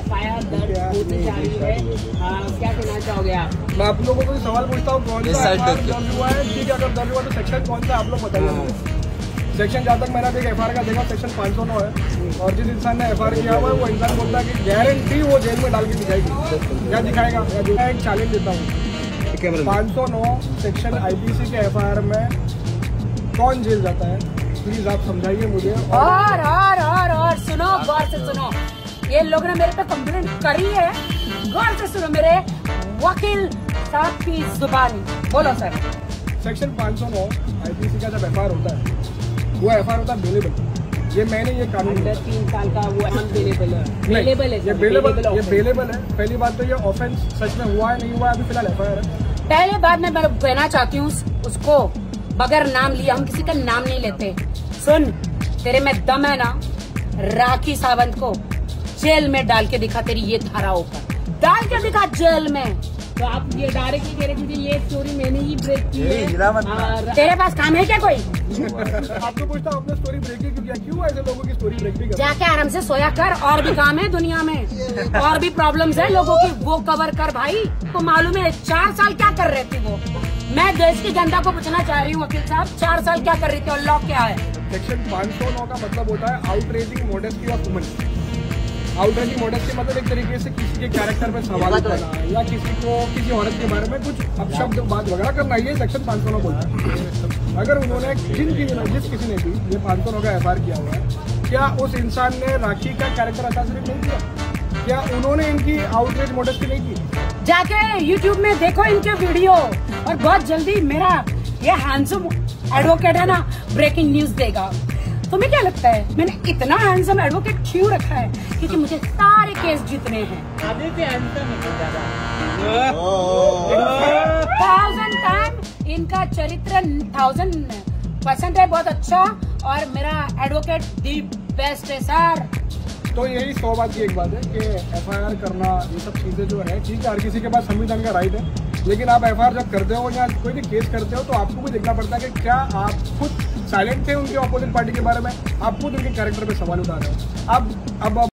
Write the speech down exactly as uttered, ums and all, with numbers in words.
F I R दर्ज होती जा रही है, क्या कहना चाहोगे आप? मैं आप लोगों को सवाल पूछता हूँ, कौन सा एफ आई आर दर्ज हुआ है? ठीक है, अगर दर्ज हुआ तो सेक्शन कौन सा आप लोग बताइए। सेक्शन जहाँ तक मैंने देख एफ आई आर का देखा सेक्शन पाँच सौ नौ है, और जिस इंसान ने एफ आई आर किया हुआ है वो इंसान बोलता है कि गारंटी वो जेल में डाल के दिखाएगी, क्या दिखाएगा? या जो मैं एक चैलेंज देता हूँ, पाँच सौ नौ सेक्शन आई पी सी के एफ आई आर में कौन जेल जाता है, प्लीज आप समझाइए मुझे। और और और और सुनो, गौर से सुनो, ये लोग ने मेरे पे कंप्लेंट करी है, गौर से सुनो मेरे वकील साहब की जुबानी। बोलो सर। सेक्शन पाँच सौ नौ आई पी सी का जब एफ आई आर होता है वो एफ आई आर होता है बेलेबल। ये मैंने ये कानून अंडर तीन साल का वो अनबेलेबल है, बेलेबल है, ये बेलेबल ये बेलेबल है। पहली बात तो ये ऑफेंस सच में हुआ है नहीं हुआ है, अभी फिलहाल एफ आई आर है। पहले बात मैं कहना चाहती हूँ उसको, बगैर नाम लिए, हम किसी का नाम नहीं लेते। सुन, तेरे में दम है ना, राखी सावंत को जेल में डाल के दिखा, तेरी ये धाराओं पर डाल के दिखा जेल में। तो आप ये डायरेक्टली कह रहे थे ये स्टोरी मैंने ही ब्रेक की है। तेरे पास काम है क्या कोई? आपको पूछता हूँ अपने स्टोरी ब्रेक क्यों किया, क्यों ऐसे लोगों की स्टोरी ब्रेक भी कर? जाके आराम से सोया कर, और भी काम है दुनिया में, और भी प्रॉब्लम्स है लोगों की, वो कवर कर भाई। तो मालूम है चार साल क्या कर रहे थे वो? मैं देश की जनता को पूछना चाह रही हूँ वकील साहब, चार साल क्या कर रही थी और लॉ क्या है? सेक्शन पाँच सौ नौ का मतलब होता है outraging modesty of woman. Outraging modesty मतलब एक तरीके से किसी के कैरेक्टर पे सवाल करना, या किसी को किसी औरत के बारे में कुछ अपशब्द बात वगैरह करना, ये सेक्शन पाँच सौ नौ बोलता है। अगर उन्होंने जिन जिस किसी ने भी ये पाँच सौ नौ का एफ आई आर किया हुआ है, क्या उस इंसान ने राखी का कैरेक्टर असैसिनेट नहीं किया? क्या उन्होंने इनकी आउटरेज मॉडेस्टी नहीं की? जाके यूट्यूब में देखो इनके वीडियो, और बहुत जल्दी मेरा ये हैंडसम एडवोकेट है ना ब्रेकिंग न्यूज देगा। तुम्हें क्या लगता है मैंने इतना हैंडसम एडवोकेट क्यों रखा है? क्योंकि मुझे सारे केस जीतने हैं। थाउजेंड टाइम इनका चरित्र थाउजेंड परसेंट है, बहुत अच्छा, और मेरा एडवोकेट दी बेस्ट है सर। तो यही सौ बात की एक बात है कि एफ आई आर करना ये सब चीजें जो है ठीक है, हर किसी के पास संविधान का राइट है, लेकिन आप एफ आई आर जब करते हो या कोई भी केस करते हो तो आपको भी देखना पड़ता है कि क्या आप खुद साइलेंट थे उनके ऑपोजिट पार्टी के बारे में, आप खुद उनके कैरेक्टर पे सवाल उठा रहे हो। अब अब